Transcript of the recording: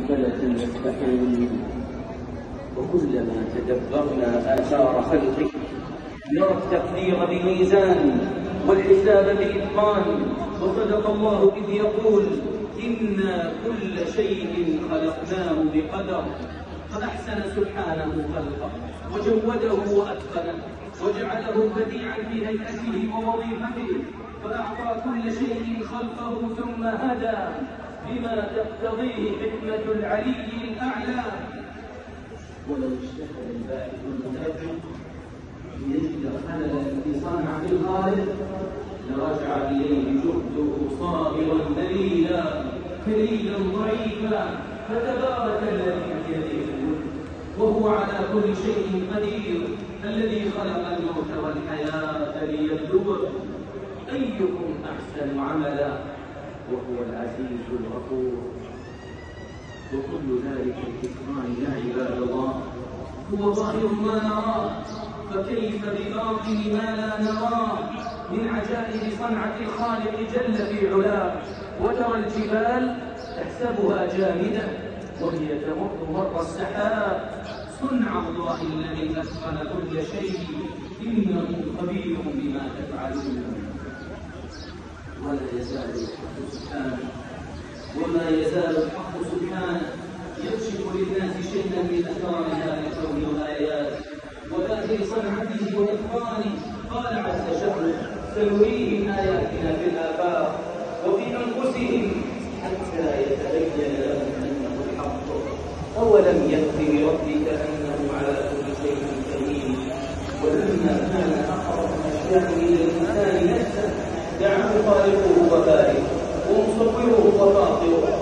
مقبلة يفتحون. وكلما تدبرنا آثار خلقه نرى التقدير بميزان والحساب بإتقان. وصدق الله إذ يقول: إنا كل شيء خلقناه بقدر. فأحسن سبحانه خلقه وجوده وأتقنه وجعله بديعا في هيئته ووظيفته، فأعطى كل شيء خلقه ثم هدى بما تقتضيه حكمة العلي الأعلى. ولو اجتهد الباحث المتأكد ليجد خللا في صنعة الخالق لرجع إليه جهده صابرا ذليلا كليلا ضعيفا. فتبارك الذي بيده الملك وهو على كل شيء قدير، الذي خلق الموت والحياة ليبلوكم أيكم أحسن عملا، وهو العزيز الغفور. وكل ذلك الكتمان يا عباد الله هو ظاهر ما نراه، فكيف بباطن ما لا نراه من عجائب صنعة الخالق جل في علاه. وترى الجبال تحسبها جامدة وهي تمر مر السحاب، صنع الله الذي أتقن كل شيء، إنه خبير بما تفعلون. ولا يزال الحق سبحانه وما يزال الحق سبحانه يكشف للناس شيئا من أسرار هذا الكون والآيات وباهر صنعته وإتقانه. قال عز شأنه: سنريهم آياتنا في الآفاق وفي أنفسهم حتى يتبين لهم أنه الحق. أولم يكف بربك أنه على كل شيء قدير. ولما كان أقرب الأشياء إلى الإنسان نفسه دعاه خالقه وبارئه ومصوره وفاطره